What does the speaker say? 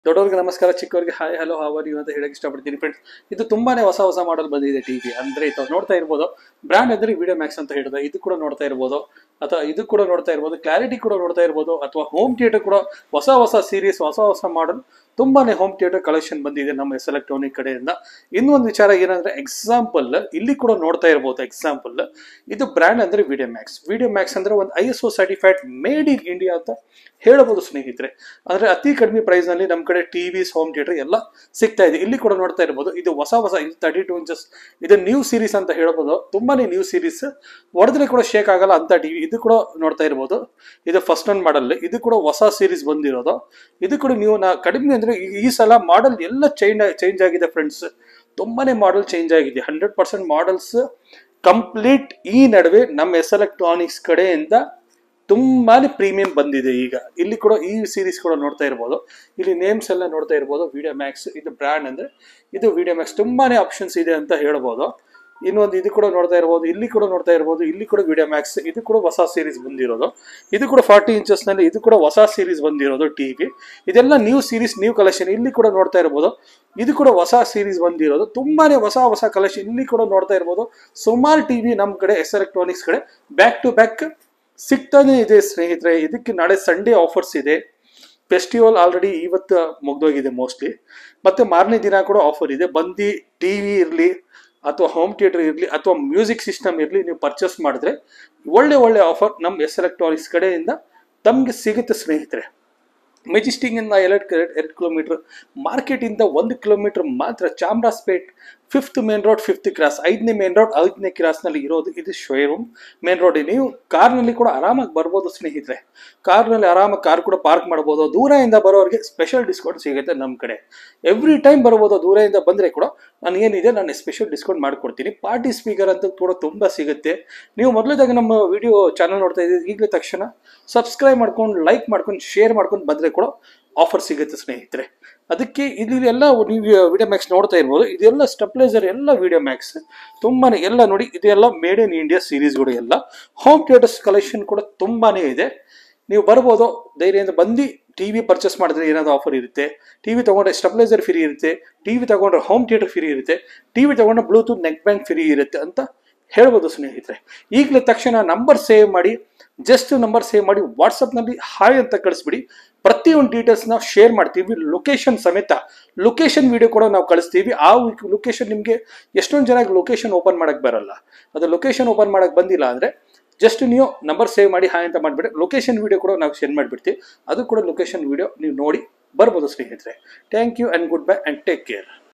ದೊಡ್ಡವರಿಗೆ ನಮಸ್ಕಾರ, ಚಿಕ್ಕವರಿಗೆ hi hello how are you ಅಂತ ಹೇಳಕ್ಕೆ ಇಷ್ಟಪಡ್ತೀನಿ ಫ್ರೆಂಡ್ಸ್. ಇದು ತುಂಬಾನೇ ಹೊಸ ಮಾಡೆಲ್ ಬಂದಿದೆ ಟಿವಿ. ಅಂದ್ರೆ ಇದು ನೋಡ್ತಾ ಇರ್ಬೋದು, ಬ್ರ್ಯಾಂಡ್ ಅಂದ್ರೆ ವಿಡಿಯೋ ಮ್ಯಾಕ್ಸ್ ಅಂತ ಹೇಳಿದ್ರೆ ಇದು ಕೂಡ ನೋಡ್ತಾ ಇರ್ಬೋದು, ಅಥವಾ ಇದು ಕೂಡ ನೋಡ್ತಾ ಇರ್ಬೋದು, ಕ್ಲಾರಿಟಿ ಕೂಡ ನೋಡ್ತಾ ಇರ್ಬೋದು, ಅಥವಾ ಹೋಮ್ ಥಿಯೇಟರ್ ಕೂಡ ಹೊಸ ಸೀರೀಸ್ ಹೊಸ ಮಾಡೆಲ್ ತುಂಬಾನೇ ಹೋಮ್ ಥಿಯೇಟರ್ ಕಲೆಕ್ಷನ್ ಬಂದಿದೆ ನಮ್ಮ ಎಸ್ ಎಲೆಕ್ಟ್ರಾನಿಕ್ ಕಡೆಯಿಂದ. ಇನ್ನೊಂದು ವಿಚಾರ ಏನಂದ್ರೆ ಎಕ್ಸಾಂಪಲ್ ಇಲ್ಲಿ ಕೂಡ ನೋಡ್ತಾ ಇರ್ಬೋದು. ಎಕ್ಸಾಂಪಲ್ ಇದು ಬ್ರ್ಯಾಂಡ್ ಅಂದ್ರೆ ವಿಡಿಯೋ ಮ್ಯಾಕ್ಸ್ ಅಂದ್ರೆ ಒಂದು ISO certified made in India ಅಂತ ಹೇಳಬಹುದು ಸ್ನೇಹಿತರೆ. ಅಂದ್ರೆ ಅತಿ ಕಡಿಮೆ ಪ್ರೈಸ್ ನಲ್ಲಿ ನಮ್ಮ ಕಡೆ ಟಿವಿಸ್ ಹೋಮ್ ಥಿಯೇಟರ್ ಎಲ್ಲ ಸಿಗ್ತಾ ಇದೆ. ಇಲ್ಲಿ ಕೂಡ ನೋಡ್ತಾ ಇರ್ಬೋದು, ಇದು ಹೊಸ ಇದು 32 ಇಂಚಸ್, ಇದು ನ್ಯೂ ಸೀರೀಸ್ ಅಂತ ಹೇಳ್ಬೋದು. ತುಂಬಾನೇ ನ್ಯೂ ಸೀರೀಸ್, ಹೊಡೆದ್ರೆ ಕೂಡ ಶೇಕ್ ಆಗಲ್ಲ ಅಂತ ಟಿವಿ. ಇದು ಕೂಡ ನೋಡ್ತಾ ಇರ್ಬೋದು, ಇದು ಫಸ್ಟ್ ಒನ್ ಮಾಡಲ್. ಇದು ಕೂಡ ಹೊಸ ಸೀರೀಸ್ ಬಂದಿರೋದು. ಇದು ಕೂಡ ನೀವು ಕಡಿಮೆ ಅಂದ್ರೆ ಈ ಸಲ ಮಾಡೆಲ್ ಎಲ್ಲ ಚೇಂಜ್ ಆಗಿದೆ ಫ್ರೆಂಡ್ಸ್. ತುಂಬಾನೇ ಮಾಡೆಲ್ ಚೇಂಜ್ ಆಗಿದೆ. 100% ಮಾಡೆಲ್ಸ್ ಕಂಪ್ಲೀಟ್ ಈ ನಡುವೆ ನಮ್ಮ ಎಸ್ ಎಲೆಕ್ಟ್ರಾನಿಕ್ಸ್ ಕಡೆಯಿಂದ ತುಂಬಾನೇ ಪ್ರೀಮಿಯಂ ಬಂದಿದೆ ಈಗ. ಇಲ್ಲಿ ಕೂಡ ಈ ಸೀರೀಸ್ ಕೂಡ ನೋಡ್ತಾ ಇರ್ಬೋದು, ಇಲ್ಲಿ ನೇಮ್ಸ್ ಎಲ್ಲ ನೋಡ್ತಾ ಇರ್ಬೋದು. ವಿಡಿಯೋ ಮ್ಯಾಕ್ಸ್ ಇದು ಬ್ರ್ಯಾಂಡ್ ಅಂದ್ರೆ ಇದು ವಿಡಿಯೋ ಮ್ಯಾಕ್ಸ್. ತುಂಬಾನೇ ಆಪ್ಷನ್ಸ್ ಇದೆ ಅಂತ ಹೇಳ್ಬೋದು. ಇನ್ನೊಂದು ಇದು ಕೂಡ ನೋಡ್ತಾ ಇರ್ಬೋದು, ಇಲ್ಲಿ ಕೂಡ ನೋಡ್ತಾ ಇರ್ಬೋದು, ಇಲ್ಲಿ ಕೂಡ ವಿಡಿಯೋ ಮ್ಯಾಕ್ಸ್. ಇದು ಕೂಡ ಹೊಸ ಸೀರೀಸ್ ಬಂದಿರೋದು. ಇದು ಕೂಡ 40 ಇಂಚಸ್ ನಲ್ಲಿ ಇದು ಕೂಡ ಹೊಸ ಸೀರೀಸ್ ಬಂದಿರೋದು ಟಿವಿ. ಇದೆಲ್ಲ ನ್ಯೂ ಸೀರೀಸ್, ನ್ಯೂ ಕಲೆಕ್ಷನ್. ಇಲ್ಲಿ ಕೂಡ ನೋಡ್ತಾ ಇರ್ಬೋದು, ಇದು ಕೂಡ ಹೊಸ ಸೀರೀಸ್ ಬಂದಿರೋದು. ತುಂಬಾನೇ ಹೊಸ ಕಲೆಕ್ಷನ್. ಇಲ್ಲಿ ಕೂಡ ನೋಡ್ತಾ ಇರ್ಬೋದು, ಸುಮಾರು ಟಿವಿ ನಮ್ಮ ಕಡೆ ಎಸ್ ಎಲೆಕ್ಟ್ರಾನಿಕ್ಸ್ ಕಡೆ ಬ್ಯಾಕ್ ಟು ಬ್ಯಾಕ್ ಸಿಗ್ತಾನೆ ಇದೆ ಸ್ನೇಹಿತರೆ. ಇದಕ್ಕೆ ನಾಳೆ ಸಂಡೇ ಆಫರ್ಸ್ ಇದೆ. ಫೆಸ್ಟಿವಲ್ ಆಲ್ರೆಡಿ ಇವತ್ತು ಮುಗ್ದೋಗಿದೆ ಮೋಸ್ಟ್ಲಿ, ಮತ್ತೆ ಮಾರನೇ ದಿನ ಕೂಡ ಆಫರ್ ಇದೆ. ಬಂದು ಟಿವಿ ಇರಲಿ ಅಥವಾ ಹೋಮ್ ಥಿಯೇಟರ್ ಇರಲಿ ಅಥವಾ ಮ್ಯೂಸಿಕ್ ಸಿಸ್ಟಮ್ ಇರಲಿ, ನೀವು ಪರ್ಚೇಸ್ ಮಾಡಿದ್ರೆ ಒಳ್ಳೆ ಆಫರ್ ನಮ್ಮ ಎಸ್ ಎಲೆಕ್ಟ್ರಾನಿಕ್ಸ್ ಕಡೆಯಿಂದ ತಮಗೆ ಸಿಗುತ್ತೆ ಸ್ನೇಹಿತರೆ. ಮೆಜೆಸ್ಟಿಕ್ ಇಂದ 2 ಕಿಲೋಮೀಟರ್, ಮಾರ್ಕೆಟ್ ಇಂದ 1 ಕಿಲೋಮೀಟರ್ ಮಾತ್ರ. Chamarajpet 5th main road 5th cross, 5ನೇ ಮೇನ್ ರೋಡ್ 5ನೇ ಕ್ರಾಸ್ ನಲ್ಲಿ ಇರೋದು ಇದು ಶೋರೂಮ್. Main road. ನೀವು ಕಾರ್ನಲ್ಲಿ ಕೂಡ ಆರಾಮಾಗಿ ಬರ್ಬೋದು ಸ್ನೇಹಿತರೆ. ಕಾರ್ನಲ್ಲಿ ಆರಾಮಾಗಿ ಕಾರ್ ಕೂಡ ಪಾರ್ಕ್ ಮಾಡ್ಬೋದು. ದೂರದಿಂದ ಬರೋರಿಗೆ ಸ್ಪೆಷಲ್ ಡಿಸ್ಕೌಂಟ್ ಸಿಗುತ್ತೆ ನಮ್ಮ ಕಡೆ. ಎವ್ರಿ ಟೈಮ್ ಬರ್ಬೋದು. ದೂರದಿಂದ ಬಂದ್ರೆ ಕೂಡ ನಾನು ಸ್ಪೆಷಲ್ ಡಿಸ್ಕೌಂಟ್ ಮಾಡ್ಕೊಡ್ತೀನಿ. ಪಾರ್ಟಿ ಸ್ಪೀಕರ್ ಅಂತ ಕೂಡ ತುಂಬಾ ಸಿಗುತ್ತೆ. ನೀವು ಮೊದಲೇದಾಗ ನಮ್ಮ ವಿಡಿಯೋ ಚಾನಲ್ ನೋಡ್ತಾ ಇದ್ದೀವಿ, ಈಗಲೇ ತಕ್ಷಣ ಸಬ್ಸ್ಕ್ರೈಬ್ ಮಾಡ್ಕೊಂಡು, ಲೈಕ್ ಮಾಡ್ಕೊಂಡು, ಶೇರ್ ಮಾಡ್ಕೊಂಡು ಬಂದ್ರೆ ಕೂಡ ಆಫರ್ ಸಿಗುತ್ತೆ ಸ್ನೇಹಿತರೆ. ಅದಕ್ಕೆ ಇದೆಲ್ಲ ನೀವು ವಿಡಿಯೋ ಮ್ಯಾಕ್ಸ್ ನೋಡ್ತಾ ಇರ್ಬೋದು. ಇದೆಲ್ಲ ಸ್ಟೆಪ್ಲೈಸರ್ ಎಲ್ಲ ವಿಡಿಯೋ ಮ್ಯಾಕ್ಸ್. ತುಂಬಾನೇ ಎಲ್ಲ ನೋಡಿ, ಇದೆಲ್ಲ ಮೇಡ್ ಇನ್ ಇಂಡಿಯಾ ಸೀರೀಸ್ಗಳು ಎಲ್ಲ. ಹೋಮ್ ಥಿಯೇಟರ್ಸ್ ಕಲೆಕ್ಷನ್ ಕೂಡ ತುಂಬಾನೇ ಇದೆ. ನೀವು ಬರ್ಬೋದು, ಧೈರ್ಯದಿಂದ ಬಂದು ಟಿವಿ ಪರ್ಚೇಸ್ ಮಾಡಿದ್ರೆ ಏನಾದ್ರು ಆಫರ್ ಇರುತ್ತೆ. ಟಿವಿ ತಗೊಂಡ್ರೆ ಸ್ಟೆಪ್ಲೈಸರ್ ಫ್ರೀ ಇರುತ್ತೆ, ಟಿವಿ ತಗೊಂಡ್ರೆ ಹೋಮ್ ಥಿಯೇಟರ್ ಫ್ರೀ ಇರುತ್ತೆ, ಟಿವಿ ತಗೊಂಡ್ರೆ ಬ್ಲೂಟೂತ್ ನೆಕ್ ಬ್ಯಾಂಡ್ ಫ್ರೀ ಇರುತ್ತೆ ಅಂತ ಹೇಳ್ಬೋದು ಸ್ನೇಹಿತರೆ. ಈಗಲೇ ತಕ್ಷಣ ನಂಬರ್ ಸೇವ್ ಮಾಡಿ, ಜಸ್ಟ್ ನಂಬರ್ ಸೇವ್ ಮಾಡಿ ವಾಟ್ಸಪ್ನಲ್ಲಿ ಹಾಯ್ ಅಂತ ಕಳಿಸ್ಬಿಡಿ. ಪ್ರತಿಯೊಂದು ಡೀಟೇಲ್ಸ್ ನಾವು ಶೇರ್ ಮಾಡ್ತೀವಿ, ಲೊಕೇಶನ್ ಸಮೇತ. ಲೊಕೇಶನ್ ವಿಡಿಯೋ ಕೂಡ ನಾವು ಕಳಿಸ್ತೀವಿ. ಆ ಲೊಕೇಶನ್ ನಿಮಗೆ ಎಷ್ಟೊಂದು ಜನಕ್ಕೆ ಲೊಕೇಶನ್ ಓಪನ್ ಮಾಡಕ್ ಬರಲ್ಲ. ಅದು ಲೊಕೇಶನ್ ಓಪನ್ ಮಾಡಕ್ ಬಂದಿಲ್ಲ ಅಂದ್ರೆ ಜಸ್ಟ್ ನೀವು ನಂಬರ್ ಸೇವ್ ಮಾಡಿ ಹಾಯ್ ಅಂತ ಮಾಡಿಬಿಡಿ. ಲೊಕೇಶನ್ ವಿಡಿಯೋ ಕೂಡ ನಾವು ಸೆಂಡ್ ಮಾಡಿಬಿಡ್ತೀವಿ. ಅದು ಕೂಡ ಲೊಕೇಶನ್ ವಿಡಿಯೋ ನೀವು ನೋಡಿ ಬರ್ಬೋದು ಸ್ನೇಹಿತರೆ. Thank you and goodbye and take care.